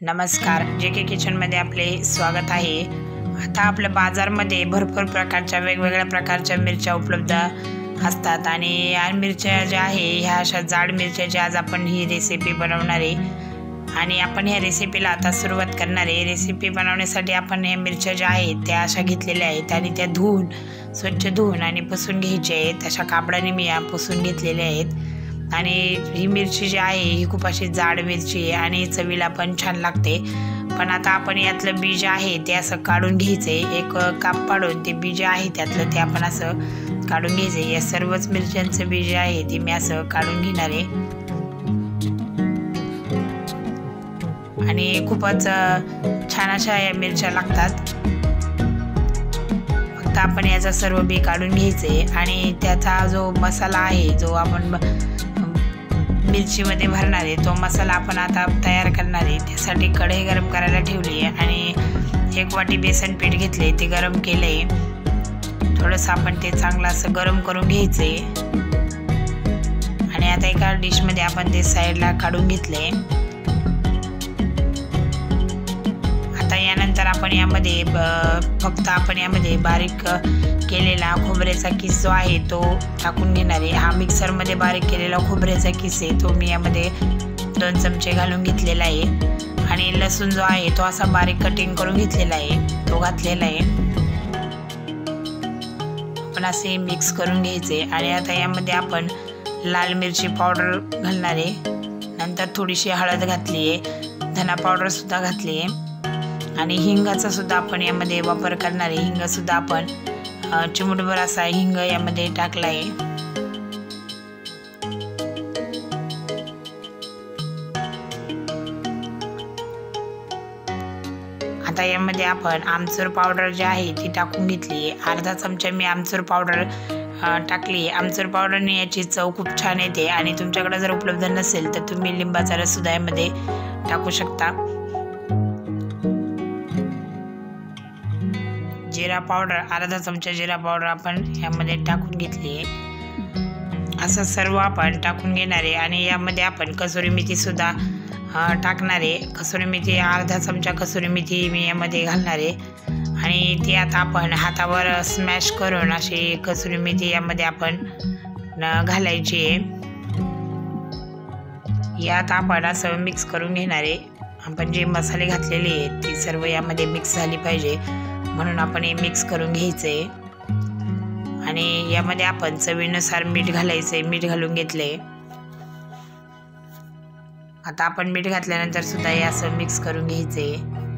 नमस्कार, JK किचनमध्ये आपले स्वागत आहे। आता आपल्या बाजारामध्ये भरपूर प्रकारच्या वेगवेगळ्या प्रकारच्या मिरच्या उपलब्ध असतात आणि या मिरच्या ज्या आहे ह्या अशा जाड मिरच्याची आज आपण ही रेसिपी बनवणार आहे आणि आपण ह्या रेसिपीला आता सुरुवात करणार आहे। रेसिपी बनवण्यासाठी आपण ह्या मिरच्या ज्या आहेत त्या अशा घेतलेल्या आहेत आणि त्या स्वच्छ धुवून आणि पुसून घ्यायच्या आहेत। अशा कापडाने मी या पुसून घेतलेल्या आहेत आणि ही मिरची जी आहे ही खूप अशी जाड मिरची आहे आणि चवीला पण छान लागते। पण आता आपण यातलं बीज आहे ते असं काढून घ्यायचे, एक काप पाडून ते बीज आहे त्यातलं ते आपण असं काढून घ्यायचे। या सर्वच मिरच्यांचं बीज आहे ते मी असं काढून घेणार आहे आणि खूपच छान अशा या मिरच्या लागतात। फक्त आपण याचा सर्व बी काढून घ्यायचे आणि त्याचा जो मसाला आहे जो आपण मिरचीमध्ये भरणार आहे तो मसाला आपण आता तयार करणार आहे। त्यासाठी कढई गरम करायला ठेवली आहे आणि 1 वाटी बेसन पीठ घेतले, ते गरम केले। थोडंसं आपण ते चांगलं असं गरम करून घ्यायचे आणि आता एका डिशमध्ये आपण ते साईडला काढून घेतले। आता यानंतर आपण यामध्ये फक्त आपण यामध्ये बारीक केलेला खोबऱ्याचा किस जो आहे तो टाकून घेणार आहे। हा मिक्सरमध्ये बारीक केलेला खोबऱ्याचा किस आहे तो मी यामध्ये 2 चमचे घालून घेतलेला आहे आणि लसूण जो आहे तो असा बारीक कटिंग करून घेतलेला आहे तो घातलेला आहे। आपण असे मिक्स करून घ्यायचे आणि आता यामध्ये आपण लाल मिरची पावडर घालणार आहे। नंतर थोडीशी हळद घातली आहे, धना पावडर सुद्धा घातली आहे आणि हिंगाचा सुद्धा आपण यामध्ये वापर करणार आहे। हिंग सुद्धा आपण चिमूटभर असा हिंग यामध्ये टाकला आहे। आता यामध्ये आपण आमचूर पावडर जी आहे ती टाकून घेतली आहे। अर्धा चमचा मी आमचूर पावडर टाकली आहे। आमचूर पावडरने याची चव खूप छान येते आणि तुमच्याकडे जर उपलब्ध नसेल तर तुम्ही लिंबाचा रस सुद्धा यामध्ये टाकू शकता। जिरा पावडर अर्धा चमचा जिरा पावडर आपण यामध्ये टाकून घेतली आहे। असं सर्व आपण टाकून घेणार आहे आणि यामध्ये आपण कसुरी मेथी सुद्धा टाकणार आहे। कसुरी मेथी अर्धा चमचा कसुरी मेथी मी यामध्ये घालणार आहे आणि ती आता आपण हातावर स्मॅश करून अशी कसुरी मेथी यामध्ये आपण घालायची आहे। यात आपण असं मिक्स करून घेणार आहे। आपण जे मसाले घातलेले आहेत ते सर्व यामध्ये मिक्स झाली पाहिजे म्हणून आपण हे मिक्स करून घ्यायचे आणि यामध्ये आपण चवीनुसार मीठ घालायचे, मीठ घालून घेतले। आता आपण मीठ घातल्यानंतर सुद्धा हे असं मिक्स करून घ्यायचे।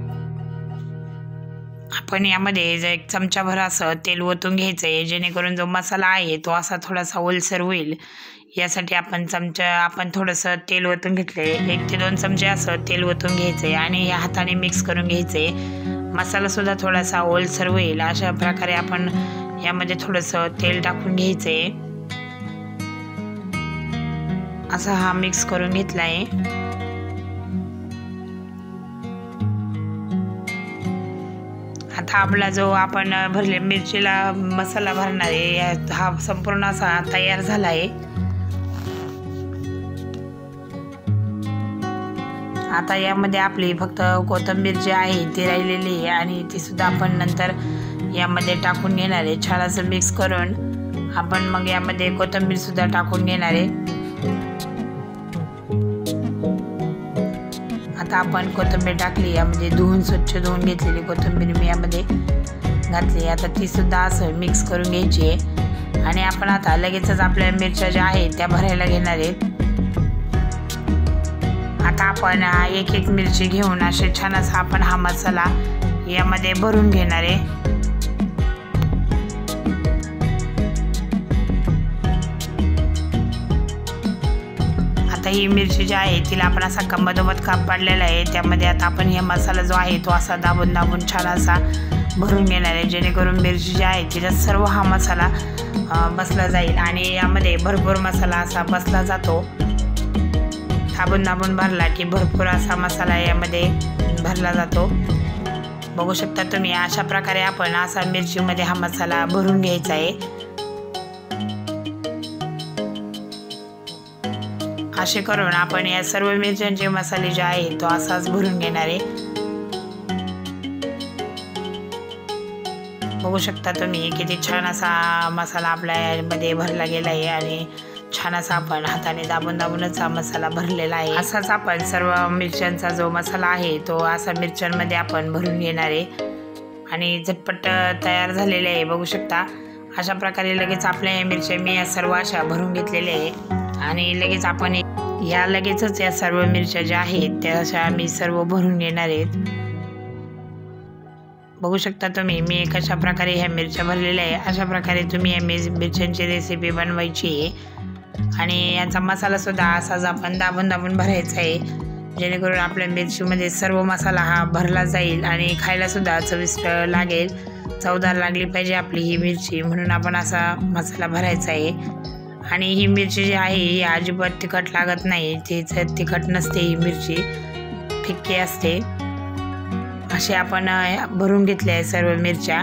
आपण यामध्ये 1 चमचाभर असं तेल ओतून घ्यायचंय जेणेकरून जो मसाला आहे तो असा थोडासा ओलसर होईल। यासाठी आपण थोडंसं तेल ओतून घेतले, 1 ते 2 चमचे असं तेल ओतून घ्यायचंय आणि या हाताने मिक्स करून घ्यायचे। मसाला सुद्धा थोडासा ओलसर होईल अशा प्रकारे आपण यामध्ये थोडंसं तेल टाकून घ्यायचे। असा हा मिक्स करून घेतला आहे। आता आपला जो आपण भरले मिरचीला मसाला भरणार आहे हा संपूर्ण असा तयार झाला आहे। आता यामध्ये आपली फक्त कोथिंबीर जी आहे ती राहिलेली आहे आणि ती सुद्धा आपण नंतर यामध्ये टाकून घेणार आहे। छान असं मिक्स करून आपण मग यामध्ये कोथिंबीर सुद्धा टाकून घेणार आहे। आता आपण कोथिंबीर टाकली, यामध्ये स्वच्छ धुवून घेतलेली कोथिंबीर मी यामध्ये घातली। आता ती सुद्धा असं मिक्स करून घ्यायची आहे आणि आपण आता लगेचच आपल्या मिरच्या ज्या आहेत त्या भरायला घेणार आहेत। आता आपण 1 मिरची घेऊन असे छान असा आपण हा मसाला यामध्ये भरून घेणार आहे। आता ही मिरची जी आहे तिला आपण असा कंबदोबत काप पाडलेला आहे, त्यामध्ये आता आपण हे मसाला जो आहे तो असा दाबून दाबून छान असा भरून घेणार आहे जेणेकरून मिरची जी आहे तिला सर्व हा मसाला बसला जाईल आणि यामध्ये भरपूर मसाला असा बसला जातो। दाबून दाबून भरला की भरपूर असा मसाला यामध्ये भरला जातो। बघू शकता तुम्ही अशा प्रकारे आपण असा मिरचीमध्ये हा मसाला भरून घ्यायचा आहे। असे करून आपण या सर्व मिरच्यांचे मसाले जे आहे तो असाच भरून घेणार आहे। बघू शकता तुम्ही किती छान असा मसाला आपल्यामध्ये भरला गेला आहे आणि छान असा आपण हाताने दाबून दाबूनच हा मसाला भरलेला आहे। असाच आपण सर्व मिरच्यांचा जो मसाला आहे तो असा मिरच्यांमध्ये आपण भरून घेणार आहे आणि झटपट तयार झालेले आहे। बघू शकता अशा प्रकारे लगेच आपल्या या मिरच्या मी या सर्व अशा भरून घेतलेल्या आहे आणि लगेच आपण लगेचच या सर्व मिरच्या ज्या आहेत त्या अशा मी सर्व भरून घेणार आहेत। बघू शकता तुम्ही मी कशा प्रकारे ह्या मिरच्या भरलेल्या आहे। अशा प्रकारे तुम्ही या मिरच्यांची रेसिपी बनवायची आहे आणि याचा मसाला सुद्धा असाच आपण दाबून दाबून भरायचा आहे, जेणेकरून आपल्या मिरचीमध्ये सर्व मसाला हा भरला जाईल आणि खायला सुद्धा चविष्ट लागेल, चवदार लागली पाहिजे आपली ही मिरची, म्हणून आपण असा मसाला भरायचा आहे। आणि ही मिरची जी आहे ही अजिबात तिखट लागत नाही, तीच तिखट नसते, ही मिरची फिक्की असते। असे आपण भरून घेतले आहे सर्व मिरच्या।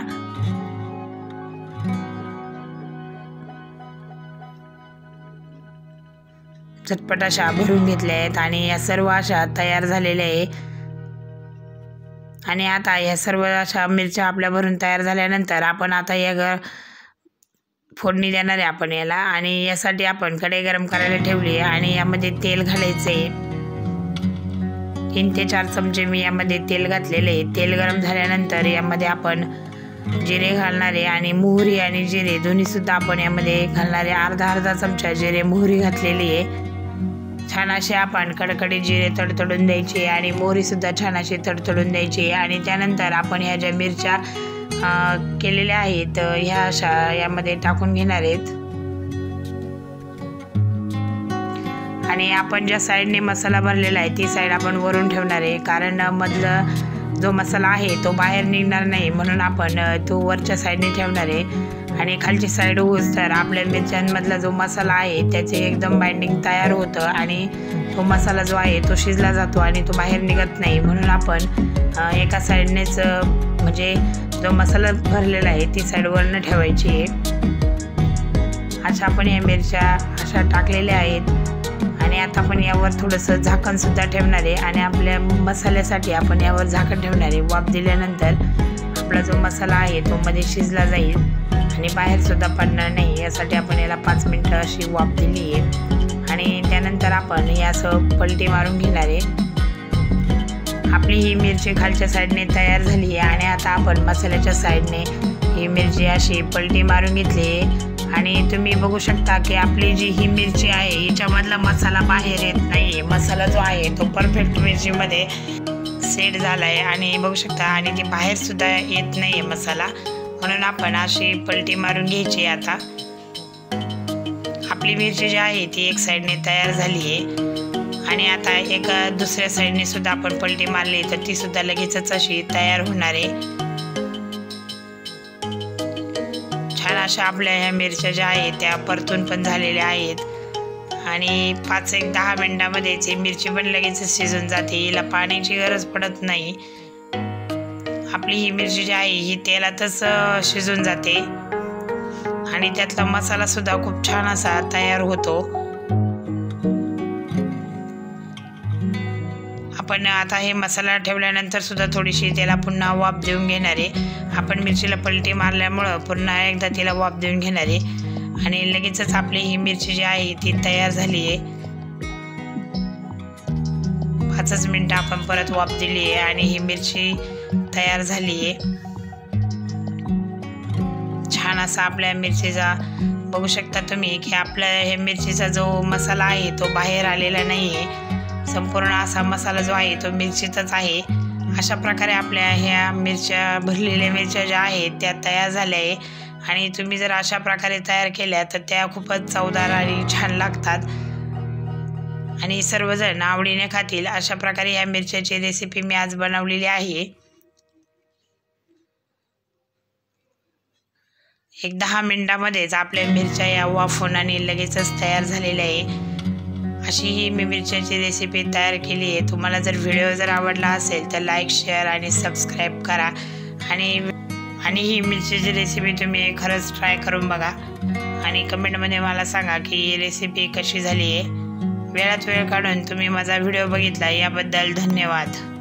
झटपट अशा भरून घेतल्या आहेत आणि या सर्व अशा तयार झालेल्या आहे। आणि आता या सर्व अशा मिरच्या आपल्या भरून तयार झाल्यानंतर आपण आता या फोडणी देणार आहे आपण याला। आणि यासाठी आपण कढई गरम करायला ठेवली आहे आणि यामध्ये तेल घालायचं आहे। 3 ते 4 चमचे मी यामध्ये तेल घातलेले आहे। तेल गरम झाल्यानंतर यामध्ये आपण जिरे घालणार आहे आणि मोहरी आणि जिरे दोन्ही सुद्धा आपण यामध्ये घालणार आहे। अर्धा चमचा जिरे मोहरी घातलेली आहे। छान असे आपण कडकडीत जिरे तडतडून द्यायचे आणि मोहरी सुद्धा छान अशी तडतडून द्यायची आणि त्यानंतर आपण ह्या ज्या मिरच्या केलेल्या आहेत ह्या अशा यामध्ये टाकून घेणार आहेत। आणि आपण ज्या साईडने मसाला भरलेला आहे ती साईड आपण वरून ठेवणार आहे, कारण मधला जो मसाला आहे तो बाहेर निघणार नाही, म्हणून आपण तो वरच्या साईडने ठेवणार आहे। आणि खालची साईड होऊस तर आपल्या मिरच्यांमधला जो मसाला आहे त्याचे एकदम बाइंडिंग तयार होतं आणि तो मसाला जो आहे तो शिजला जातो आणि तो बाहेर निघत नाही, म्हणून आपण एका साईडनेच म्हणजे जो मसाला भरलेला आहे ती साईड वरनं ठेवायची आहे। अशा आपण या मिरच्या अशा टाकलेल्या आहेत आणि आता आपण यावर थोडंसं झाकण सुद्धा ठेवणार आहे आणि आपल्या मसाल्यासाठी आपण यावर झाकण ठेवणार आहे। वाफ दिल्यानंतर आपला जो मसाला आहे तो मध्ये शिजला जाईल आणि बाहेर सुद्धा पडणार नाही, यासाठी आपण याला 5 मिनिटं अशी वाफ दिली आहे। आणि त्यानंतर आपण यासह पलटी मारून घेणार आहे। आपली ही मिरची खालच्या साईडने तयार झाली आहे आणि आता आपण मसाल्याच्या साईडने ही मिरची अशी पलटी मारून घेतली आहे आणि तुम्ही बघू शकता की आपली जी ही मिरची आहे हिच्यामधला मसाला बाहेर येत नाही, मसाला जो आहे तो परफेक्ट मिरचीमध्ये सेट झाला आहे आणि बघू शकता आणि ती बाहेर सुद्धा येत नाही आहे मसाला, म्हणून आपण अशी पलटी मारून घ्यायची। आता आपली मिरची जी आहे ती एक साईडने तयार झाली आहे आणि आता एक दुसऱ्या साईडने सुद्धा आपण पलटी मारली तर ती सुद्धा लगेचच अशी तयार होणार आहे। छान अशा आपल्या ह्या मिरच्या ज्या आहेत त्या परतून पण झालेल्या आहेत आणि 5 एक 10 मिनिटामध्येच ही मिरची पण लगेच शिजून जाते, हिला पाण्याची गरज पडत नाही। आपली ही मिरची जी आहे ही तेलातच शिजून जाते आणि त्यातला मसाला सुद्धा खूप छान असा तयार होतो। आपण आता हे मसाला ठेवल्यानंतर सुद्धा थोडीशी त्याला पुन्हा वाफ देऊन घेणार आहे। आपण मिरचीला पलटी मारल्यामुळं पुन्हा एकदा तिला वाफ देऊन घेणार आहे आणि लगेचच आपली ही मिरची जी आहे ती तयार झाली आहे। 5 मिनिटं आपण परत वाफ दिली आहे आणि ही मिरची तयार झाली आहे। छान असा आपल्या मिरचीचा बघू शकता तुम्ही की आपल्या हे मिरचीचा जो मसाला आहे तो बाहेर आलेला नाही आहे, संपूर्ण असा मसाला जो आहे तो मिरचीतच आहे। अशा प्रकारे आपल्या ह्या मिरच्या भरलेल्या मिरच्या ज्या आहेत त्या तयार झाल्या आहे आणि तुम्ही जर अशा प्रकारे तयार केल्या तर त्या खूपच चवदार आणि छान लागतात आणि सर्वजण आवडीने खातील। अशा प्रकारे ह्या मिरच्याची रेसिपी मी आज बनवलेली आहे। एक 10 मिनिटामध्येच आपल्या मिरच्या या वाफून आणि लगेचच तयार झालेल्या आहे। अशी ही मी मिरच्याची रेसिपी तयार केली आहे। तुम्हाला जर व्हिडिओ जर आवडला असेल तर लाईक शेअर आणि सबस्क्राईब करा आणि ही मिरचीची रेसिपी तुम्ही खरंच ट्राय करून बघा आणि कमेंटमध्ये मला सांगा की ही रेसिपी कशी झाली आहे। वेळात वेळ काढून तुम्ही माझा व्हिडिओ बघितला याबद्दल धन्यवाद.